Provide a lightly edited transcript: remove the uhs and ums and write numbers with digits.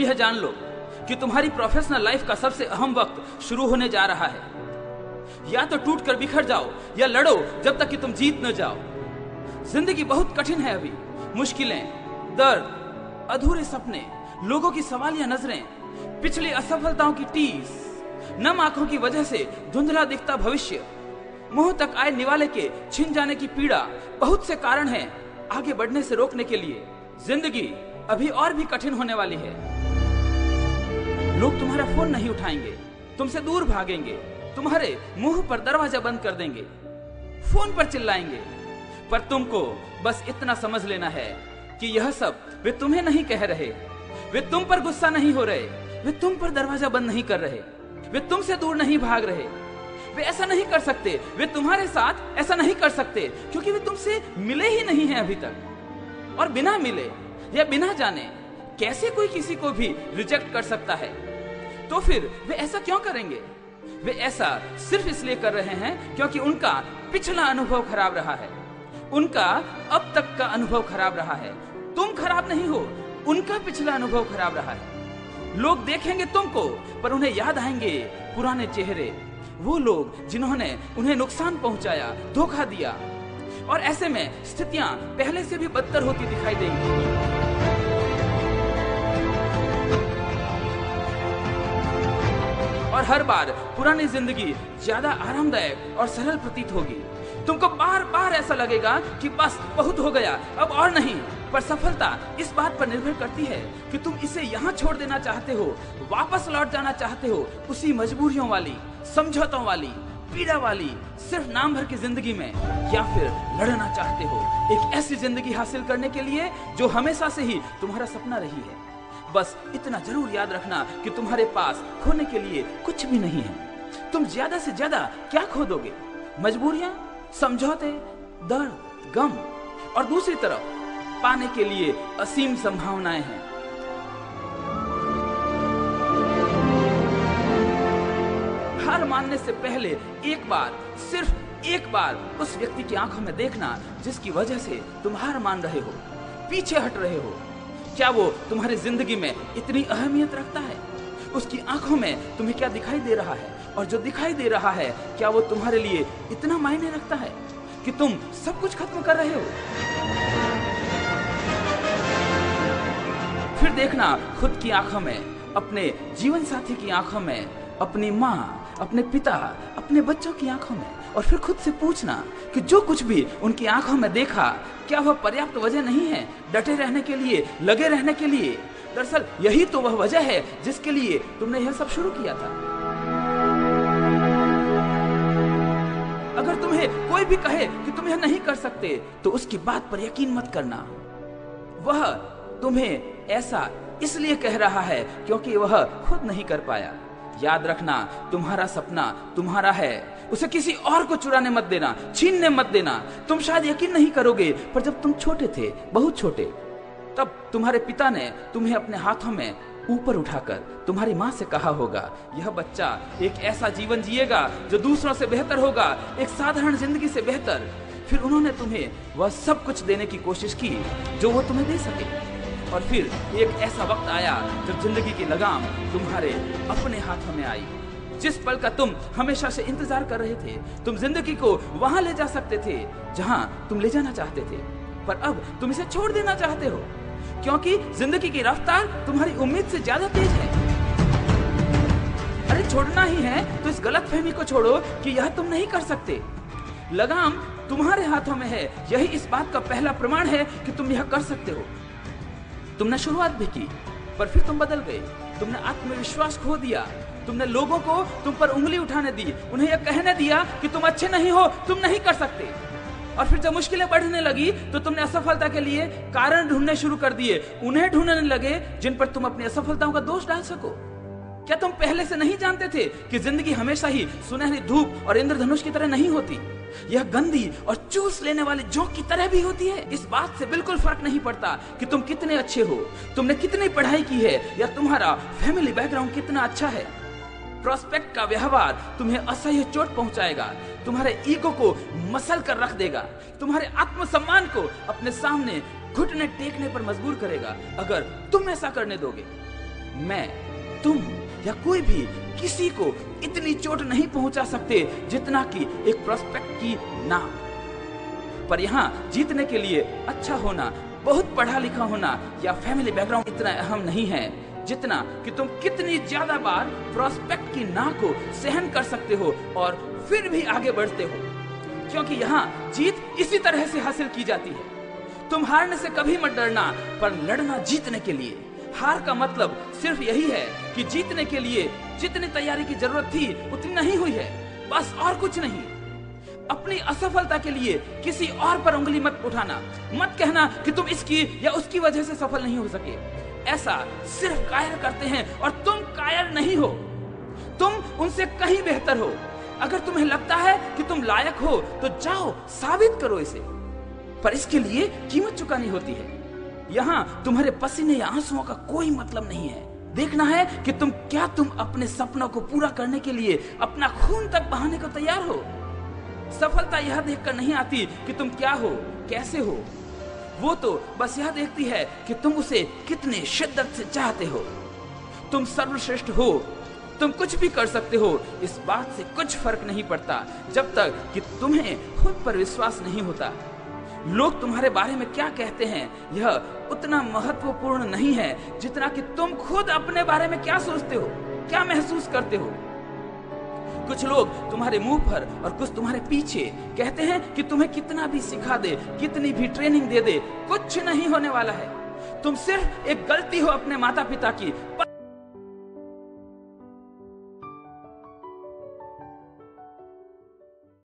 यह जान लो कि तुम्हारी प्रोफेशनल लाइफ का सबसे अहम वक्त शुरू होने जा रहा है। या तो टूट कर बिखर जाओ या लड़ो जब तक कि तुम जीत न जाओ। जिंदगी बहुत कठिन है अभी। मुश्किलें, दर्द, अधूरे सपने, लोगों की सवालिया नजरें, पिछली असफलताओं की टीस, नम आंखों की वजह से धुंधला दिखता भविष्य, मुंह तक आए निवाले के छिन जाने की पीड़ा, बहुत से कारण हैं आगे बढ़ने से रोकने के लिए। जिंदगी अभी और भी कठिन होने वाली है। लोग तुम्हारा फोन नहीं उठाएंगे, तुमसे दूर भागेंगे, तुम्हारे मुंह पर दरवाजा बंद कर देंगे, फोन पर चिल्लाएंगे। पर तुमको बस इतना समझ लेना है कि यह सब वे तुम्हें नहीं कह रहे, वे तुम पर गुस्सा नहीं हो रहे, वे तुम पर दरवाजा बंद नहीं कर रहे, वे तुमसे दूर नहीं भाग रहे। वे ऐसा नहीं कर सकते, वे तुम्हारे साथ ऐसा नहीं कर सकते क्योंकि वे तुमसे मिले ही नहीं हैं अभी तक। और बिना मिले या बिना जाने कैसे कोई किसी को भी रिजेक्ट कर सकता है? तो फिर वे ऐसा क्यों करेंगे? वे ऐसा सिर्फ इसलिए कर रहे हैं क्योंकि उनका पिछला अनुभव खराब रहा है, उनका अब तक का अनुभव खराब रहा है। तुम खराब नहीं हो, उनका पिछला अनुभव खराब रहा है। लोग देखेंगे तुमको पर उन्हें याद आएंगे पुराने चेहरे, वो लोग जिन्होंने उन्हें नुकसान पहुंचाया, धोखा दिया। और ऐसे में स्थितियां पहले से भी बदतर होती दिखाई देंगी। और हर बार पुरानी जिंदगी ज्यादा आरामदायक और सरल प्रतीत होगी। तुमको बार बार ऐसा लगेगा कि बस बहुत हो गया, अब और नहीं। पर सफलता इस बात पर निर्भर करती है कि तुम इसे यहाँ छोड़ देना चाहते हो, वापस लौट जाना चाहते हो उसी मजबूरियों वाली, समझौतों वाली, पीड़ा वाली सिर्फ नाम भर की जिंदगी में, या फिर लड़ना चाहते हो एक ऐसी जिंदगी हासिल करने के लिए जो हमेशा से ही तुम्हारा सपना रही है। बस इतना जरूर याद रखना कि तुम्हारे पास खोने के लिए कुछ भी नहीं है। तुम ज्यादा से ज्यादा क्या खो दोगे? मजबूरियां, समझौते, दर्द, गम। और दूसरी तरफ पाने के लिए असीम संभावनाएं हैं। हार मानने से पहले एक बार, सिर्फ एक बार उस व्यक्ति की आंखों में देखना जिसकी वजह से तुम हार मान रहे हो, पीछे हट रहे हो। क्या वो तुम्हारी जिंदगी में इतनी अहमियत रखता है? उसकी आंखों में तुम्हें क्या दिखाई दे रहा है? और जो दिखाई दे रहा है क्या वो तुम्हारे लिए इतना मायने रखता है कि तुम सब कुछ खत्म कर रहे हो? फिर देखना खुद की आंखों में, अपने जीवन साथी की आंखों में, अपनी माँ, अपने पिता, अपने बच्चों की आंखों में, और फिर खुद से पूछना कि जो कुछ भी उनकी आंखों में देखा क्या वह पर्याप्त वजह नहीं है डटे रहने के लिए, लगे रहने के लिए? दरअसल यही तो वह वजह है जिसके लिए तुमने यह सब शुरू किया था। अगर तुम्हें कोई भी कहे कि तुम यह नहीं कर सकते तो उसकी बात पर यकीन मत करना। वह तुम्हें ऐसा इसलिए कह रहा है क्योंकि वह खुद नहीं कर पाया। याद रखना, तुम्हारा सपना तुम्हारा है, उसे किसी और को चुराने मत देना, छीनने मत देना। तुम शायद यकीन नहीं करोगे पर जब तुम छोटे थे, बहुत छोटे, तब तुम्हारे पिता ने तुम्हें अपने हाथों में ऊपर उठाकर तुम्हारी माँ से कहा होगा, यह बच्चा एक ऐसा जीवन जिएगा जो दूसरों से बेहतर होगा, एक साधारण जिंदगी से बेहतर। फिर उन्होंने तुम्हें वह सब कुछ देने की कोशिश की जो वो तुम्हें दे सके। और फिर एक ऐसा वक्त आया जब जिंदगी की लगाम तुम्हारे अपने हाथों में आई। जिस पल का तुम हमेशा से इंतजार कर रहे थे, तुम जिंदगी को वहां ले जा सकते थे जहां तुम ले जाना चाहते थे, पर अब तुम इसे छोड़ देना चाहते हो क्योंकि जिंदगी की रफ्तार तुम्हारी उम्मीद से ज्यादा तेज है। अरे छोड़ना ही है तो इस गलतफहमी को छोड़ो कि यह तुम नहीं कर सकते। लगाम तुम्हारे हाथों में है, यही इस बात का पहला प्रमाण है कि तुम यह कर सकते हो। तुमने शुरुआत भी की पर फिर तुम बदल गए, तुमने आत्मविश्वास खो दिया, तुमने लोगों को तुम पर उंगली उठाने दी, उन्हें यह कहने दिया कि तुम अच्छे नहीं हो, तुम नहीं कर सकते। और फिर जब मुश्किलें बढ़ने लगी तो तुमने असफलता के लिए कारण ढूंढने शुरू कर दिए, उन्हें ढूंढने लगे जिन पर तुम अपनी असफलताओं का दोष डाल सको। क्या तुम पहले से नहीं जानते थे कि जिंदगी हमेशा ही सुनहरी धूप और इंद्रधनुष की तरह नहीं होती? यह गंदी और चूस लेने वाली जोंक की तरह भी होती है। इस बात से बिल्कुल फर्क नहीं पड़ता कि तुम कितने अच्छे हो, तुमने कितनी पढ़ाई की है या तुम्हारा फैमिली बैकग्राउंड कितना अच्छा है। प्रोस्पेक्ट का व्यवहार तुम्हें असह्य चोट पहुंचाएगा, तुम्हारे ईगो को मसल कर रख देगा, तुम्हारे आत्मसम्मान को अपने सामने घुटने टेकने पर मजबूर करेगा अगर तुम ऐसा करने दोगे। मैं, तुम या कोई भी किसी को इतनी चोट नहीं पहुंचा सकते जितना कि एक प्रोस्पेक्ट की नाक। पर यहाँ जीतने के लिए अच्छा होना, बहुत पढ़ा लिखा होना या फैमिली बैकग्राउंड इतना अहम नहीं है जितना कि तुम कितनी ज्यादा बार प्रोस्पेक्ट की नाक को सहन कर सकते हो और फिर भी आगे बढ़ते हो, क्योंकि यहाँ जीत इसी तरह से हासिल की जाती है। तुम हारने से कभी मत डरना, पर लड़ना जीतने के लिए। हार का मतलब सिर्फ यही है कि जीतने के लिए जितनी तैयारी की जरूरत थी उतनी नहीं हुई है, बस और कुछ नहीं। अपनी असफलता के लिए किसी और पर उंगली मत उठाना, मत कहना कि तुम इसकी या उसकी वजह से सफल नहीं हो सके। ऐसा सिर्फ कायर करते हैं और तुम कायर नहीं हो, तुम उनसे कहीं बेहतर हो। अगर तुम्हें लगता है कि तुम लायक हो तो जाओ साबित करो इसे, पर इसके लिए कीमत चुकानी होती है। यहाँ तुम्हारे पसीने या आंसुओं का कोई मतलब नहीं है। देखना है कि तुम अपने सपनों को पूरा करने के लिए अपना खून तक बहाने को तैयार हो। सफलता यह देखकर नहीं आती कि तुम क्या हो, कैसे हो, वो तो बस यह देखती है कि तुम उसे कितने शिद्दत से चाहते हो। तुम सर्वश्रेष्ठ हो, तुम कुछ भी कर सकते हो, इस बात से कुछ फर्क नहीं पड़ता जब तक कि तुम्हें खुद पर विश्वास नहीं होता। लोग तुम्हारे बारे में क्या कहते हैं यह उतना महत्वपूर्ण नहीं है जितना कि तुम खुद अपने बारे में क्या सोचते हो, क्या महसूस करते हो। कुछ लोग तुम्हारे मुंह पर और कुछ तुम्हारे पीछे कहते हैं कि तुम्हें कितना भी सिखा दे, कितनी भी ट्रेनिंग दे दे, कुछ नहीं होने वाला है। तुम सिर्फ एक गलती हो अपने माता पिता की